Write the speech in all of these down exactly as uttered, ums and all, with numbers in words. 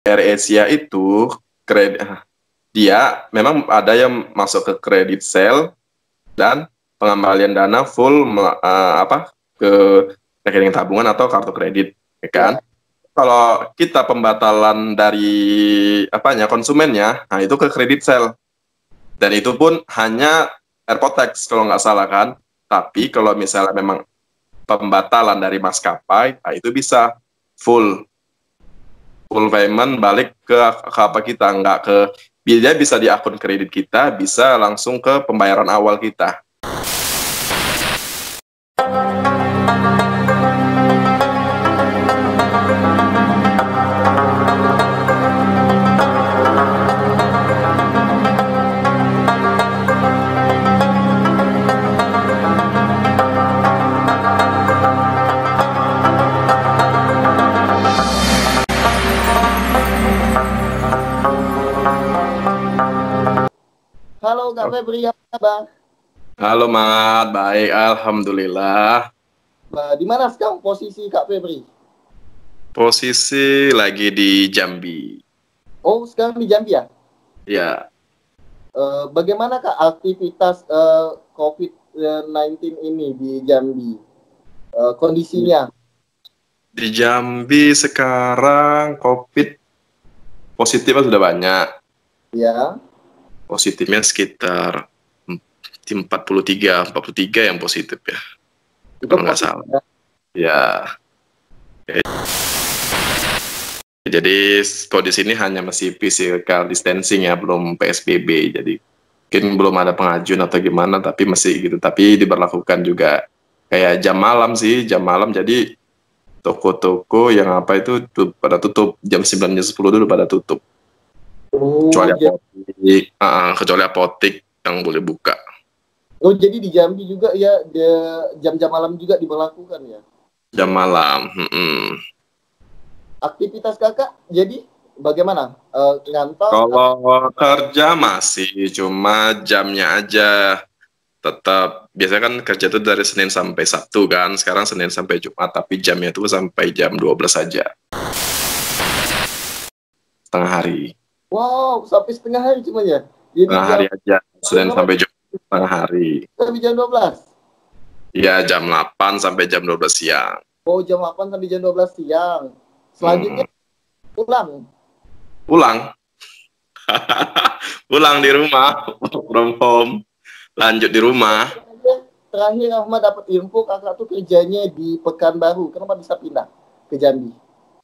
AirAsia itu kredit dia memang ada yang masuk ke kredit sale dan pengembalian dana full uh, apa ke rekening tabungan atau kartu kredit, ya kan? Ya. Kalau kita pembatalan dari apanya konsumennya, nah itu ke kredit sale. Dan itu pun hanya Airpotex kalau nggak salah kan. Tapi kalau misalnya memang pembatalan dari maskapai, nah itu bisa full full payment balik ke, ke apa kita, nggak ke dia bisa di akun kredit kita, bisa langsung ke pembayaran awal kita. Halo Kak Febri, apa kabar? Halo Mat, baik, alhamdulillah. Nah, di mana sekarang posisi Kak Febri? Posisi lagi di Jambi. Oh, sekarang di Jambi ya? Ya. Uh, bagaimana Kak aktivitas uh, COVID sembilan belas ini di Jambi? Uh, kondisinya? Di Jambi sekarang COVID positifnya sudah banyak. Ya. Positifnya sekitar empat puluh tiga yang positif ya. Itu kalau nggak salah. Ya. ya. Jadi kalau di sini hanya masih physical distancing ya, belum P S B B. Jadi mungkin belum ada pengajuan atau gimana, tapi masih gitu. Tapi diberlakukan juga kayak jam malam sih, jam malam. Jadi toko-toko yang apa itu tuh, pada tutup jam sembilan jam sepuluh dulu pada tutup. Oh, kecuali jadi... apotik, uh, kecuali apotik yang boleh buka. Oh, jadi di Jambi juga ya jam-jam malam juga diberlakukan ya? Jam malam. Hmm. Aktivitas kakak jadi bagaimana? Uh, ngantor? Kalau atau... kerja masih, cuma jamnya aja. Tetap, biasanya kan kerja itu dari Senin sampai Sabtu kan. Sekarang Senin sampai Jumat, tapi jamnya itu sampai jam dua belas saja. Setengah hari. Wow, sampai setengah hari cuma ya? Jadi setengah hari aja, Senin sampai Jumat setengah hari. Sampai jam dua belas? Iya, jam delapan sampai jam dua belas siang. Oh, jam delapan sampai jam dua belas siang. Selanjutnya hmm. pulang? Pulang. Pulang di rumah, from home. Lanjut di rumah. Terakhir Ahmad dapat info kakak tuh kerjanya di Pekanbaru. Kenapa bisa pindah ke Jambi?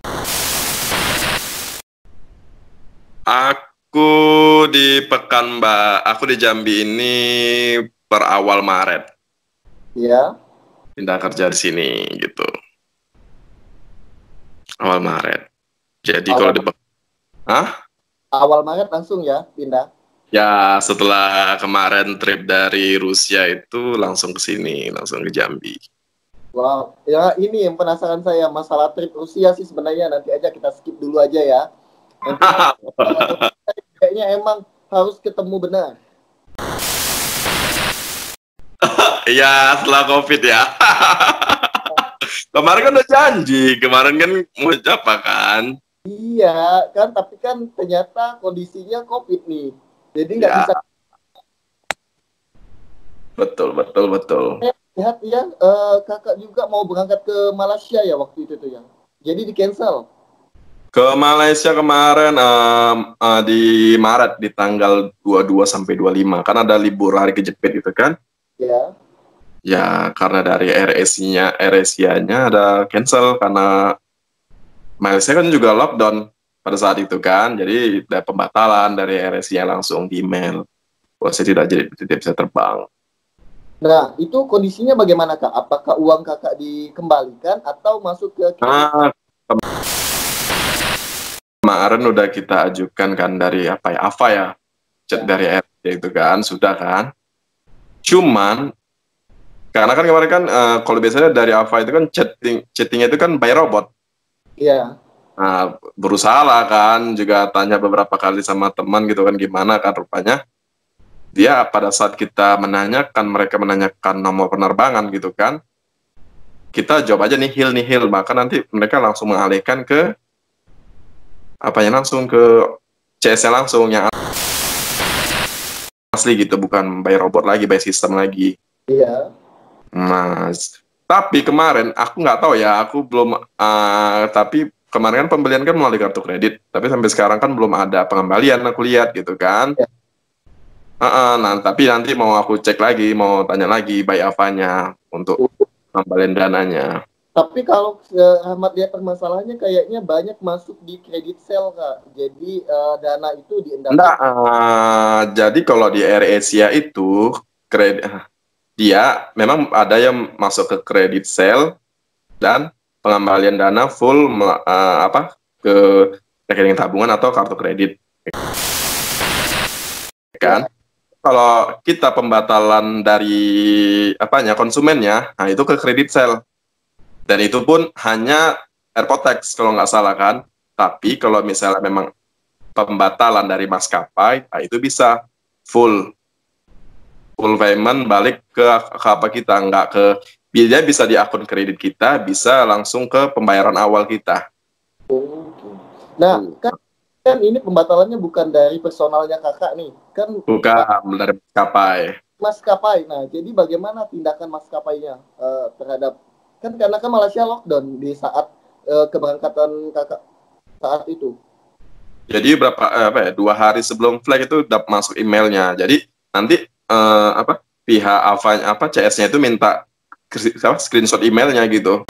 Aku di Pekanbaru, aku di Jambi ini per awal Maret. Iya. Pindah kerja di sini gitu. Awal Maret. Jadi awal kalau di Hah? Awal Maret langsung ya pindah? Ya, setelah kemarin trip dari Rusia itu langsung ke sini, langsung ke Jambi. Wow, ya ini yang penasaran saya masalah trip Rusia sih sebenarnya, nanti aja kita skip dulu aja ya. Nanti kayaknya emang harus ketemu benar. Iya, setelah COVID ya. Kemarin kan udah janji, kemarin kan mau apa kan? Iya, kan tapi kan ternyata kondisinya COVID nih. Jadi nggak ya. bisa. Betul, betul, betul. Lihat ya, uh, kakak juga mau berangkat ke Malaysia ya waktu itu tuh ya. Jadi di cancel. Ke Malaysia kemarin um, uh, di Maret di tanggal dua puluh dua sampai dua puluh lima kan ada libur hari kejepit gitu kan? Ya. Ya karena dari AirAsia-nya AirAsia-nya ada cancel karena Malaysia kan juga lockdown pada saat itu kan. Jadi ada pembatalan dari AirAsia langsung di email. Bahwa saya tidak jadi tidak bisa terbang. Nah, itu kondisinya bagaimana Kak? Apakah uang kakak dikembalikan atau masuk ke Nah, kemarin udah kita ajukan kan dari apa ya, A F A ya, chat ya. Dari R T itu kan, sudah kan. Cuman, karena kan kemarin kan, uh, kalau biasanya dari A F A itu kan chatting, chattingnya itu kan by robot. Iya. Nah, berusaha lah kan, juga tanya beberapa kali sama teman gitu kan, gimana kan rupanya. Dia pada saat kita menanyakan, mereka menanyakan nomor penerbangan gitu kan, kita jawab aja nihil nihil, maka nanti mereka langsung mengalihkan ke apanya langsung ke C S-nya langsung yang asli gitu, bukan by robot lagi, by sistem lagi. Iya. Mas, tapi kemarin aku nggak tahu ya, aku belum. Uh, tapi kemarin kan pembelian kan melalui kartu kredit, tapi sampai sekarang kan belum ada pengembalian aku lihat gitu kan. Ya. Uh, nah, tapi nanti mau aku cek lagi, mau tanya lagi by apanya untuk pengembalian dananya. Tapi kalau uh, Ahmad lihat permasalahannya kayaknya banyak masuk di kredit sale, Kak. Jadi uh, dana itu Enggak, diendapkan. uh, jadi kalau di AirAsia itu kredit dia memang ada yang masuk ke kredit sale dan pengembalian dana full uh, apa ke rekening tabungan atau kartu kredit kan. Ya. Kalau kita pembatalan dari apanya konsumennya, nah itu ke kredit sale. Dan itu pun hanya Airpotex kalau nggak salah kan. Tapi kalau misalnya memang pembatalan dari maskapai, nah itu bisa full full payment balik ke, ke apa kita, nggak ke dia bisa di akun kredit kita, bisa langsung ke pembayaran awal kita. Oke. Nah, kan kan ini pembatalannya bukan dari personalnya kakak nih, kan Bukan dari maskapai. maskapai. Nah, jadi bagaimana tindakan maskapainya uh, terhadap, kan karena kan Malaysia lockdown di saat uh, keberangkatan kakak saat itu. Jadi berapa eh, apa ya dua hari sebelum flight itu udah masuk emailnya. Jadi nanti eh, apa pihak apa apa C S-nya itu minta screenshot emailnya gitu.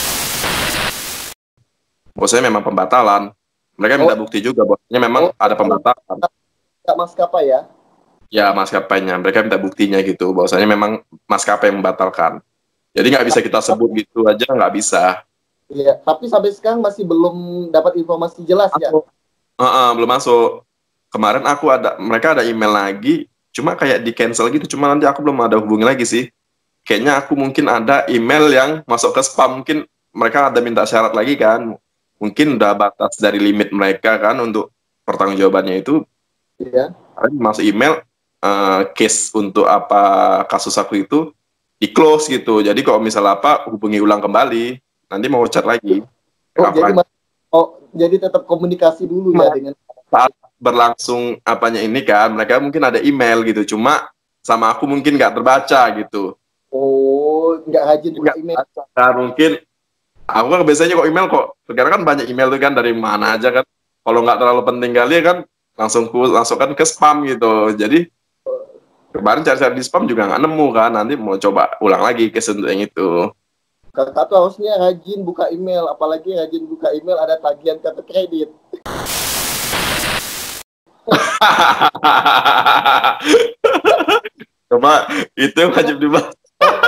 Bosnya memang pembatalan. Mereka minta Oh, bukti juga bosnya memang oh, ada pembatalan. Kak maskapai ya? Ya maskapainya, mereka minta buktinya gitu. Bahwasanya memang maskapai yang membatalkan. Jadi nggak bisa kita sebut gitu aja, nggak bisa. Iya, tapi sampai sekarang masih belum dapat informasi jelas ya. Uh -uh, belum masuk. Kemarin aku ada, mereka ada email lagi, cuma kayak di cancel gitu. Cuma nanti aku belum ada hubungi lagi sih. Kayaknya aku mungkin ada email yang masuk ke spam. Mungkin mereka ada minta syarat lagi kan. Mungkin udah batas dari limit mereka kan untuk pertanggungjawabannya itu. Iya. Masuk email uh, case untuk apa kasus aku itu di close gitu. Jadi kalau misalnya apa hubungi ulang kembali. Nanti mau chat lagi. Oh, jadi Kapan? oh, jadi tetap komunikasi dulu ya dengan Saat berlangsung apanya ini kan, mereka mungkin ada email gitu. Cuma sama aku mungkin nggak terbaca gitu. oh, nggak rajin buka Nggak email. terbaca. Nah, mungkin aku kan biasanya kok email kok. Sekarang kan banyak email tuh kan dari mana aja kan. Kalau nggak terlalu penting kali kan langsung ku langsung kan ke spam gitu. Jadi kemarin cari-cari di spam juga nggak nemu kan. Nanti mau coba ulang lagi ke untuk yang itu. Kakak tuh harusnya rajin buka email, apalagi rajin buka email ada tagihan kartu kredit. Coba itu yang wajib dibahas.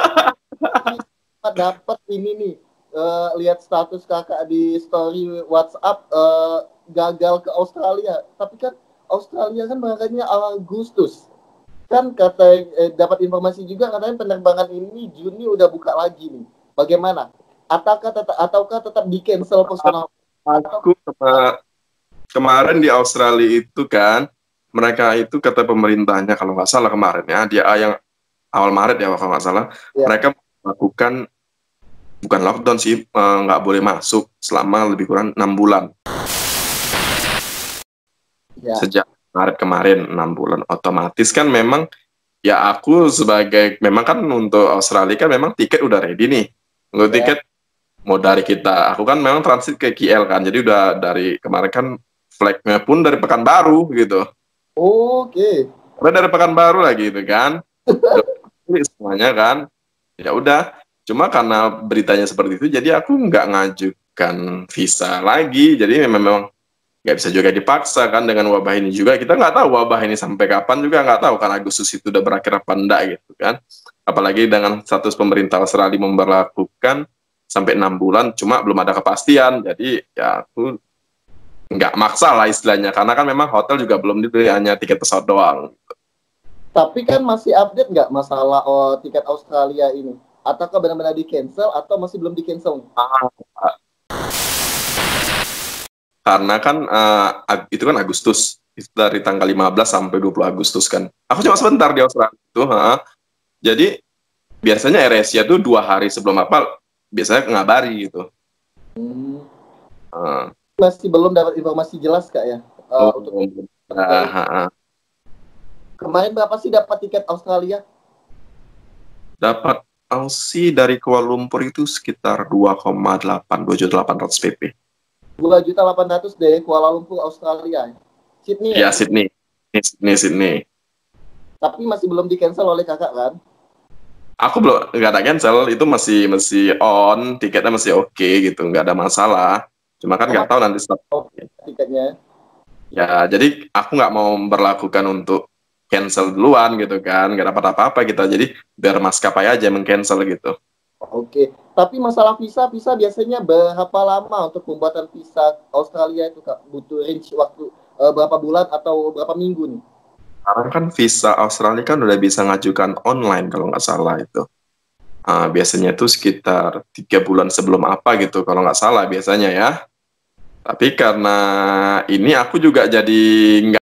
Dapat ini nih, uh, lihat status kakak di story WhatsApp uh, gagal ke Australia. Tapi kan Australia kan berangkatnya Agustus. Kan kata eh, dapat informasi juga katanya penerbangan ini Juni udah buka lagi nih. Bagaimana? Ataukah tetap ataukah tetap di cancel personal? Aku kema kemarin di Australia itu kan mereka itu kata pemerintahnya kalau nggak salah kemarin ya dia yang awal Maret ya kalau nggak salah ya. Mereka melakukan bukan lockdown sih nggak boleh masuk selama lebih kurang enam bulan ya. Sejak Maret kemarin enam bulan otomatis kan memang ya aku sebagai memang kan untuk Australia kan memang tiket udah ready nih untuk ya. Tiket mau dari kita aku kan memang transit ke K L kan jadi udah dari kemarin kan flagnya pun dari Pekanbaru gitu. Oke. Okay. Dari Pekanbaru lagi gitu kan. Semuanya kan. Ya udah. Cuma karena beritanya seperti itu, jadi aku nggak ngajukan visa lagi. Jadi memang nggak bisa juga dipaksa kan dengan wabah ini juga. Kita nggak tahu wabah ini sampai kapan juga nggak tahu. Karena Agustus itu udah berakhir apa enggak gitu kan. Apalagi dengan status pemerintah Australia memberlakukan sampai enam bulan, cuma belum ada kepastian. Jadi ya aku nggak maksa lah istilahnya. Karena kan memang hotel juga belum dibeli, hanya tiket pesawat doang. Tapi kan masih update nggak masalah oh, tiket Australia ini? Ataukah benar-benar di cancel atau masih belum di cancel? Ah, karena kan uh, itu kan Agustus itu dari tanggal lima belas sampai dua puluh Agustus kan. Aku cuma sebentar di Australia itu, ha. Jadi biasanya AirAsia tuh dua hari sebelum apa biasanya ngabari gitu. Hmm. Uh, masih belum dapat informasi jelas kak ya. Uh, Oh, untuk nah, ha, ha. kemarin berapa sih dapat tiket Australia? Dapat Aussie dari Kuala Lumpur itu sekitar dua koma delapan, dua juta delapan ratus P P. dua juta delapan ratus dari Kuala Lumpur Australia. Sydney Ya, ya. Sydney. Sydney, Sydney. Tapi masih belum di cancel oleh kakak kan? Aku belum, nggak ada cancel, itu masih masih on, tiketnya masih oke gitu, nggak ada masalah. Cuma kan nggak Oh, tahu nanti start. oh, tiketnya. Ya, jadi aku nggak mau memperlakukan untuk cancel duluan gitu kan, nggak dapat apa-apa kita. Jadi biar maskapai aja meng-cancel gitu. Oke, tapi masalah visa, visa biasanya berapa lama untuk pembuatan visa Australia itu kak? Butuh range waktu uh, berapa bulan atau berapa minggu nih? Sekarang kan visa Australia kan udah bisa ngajukan online kalau nggak salah itu. Ah, biasanya itu sekitar tiga bulan sebelum apa gitu kalau nggak salah biasanya ya. Tapi karena ini aku juga jadi nggak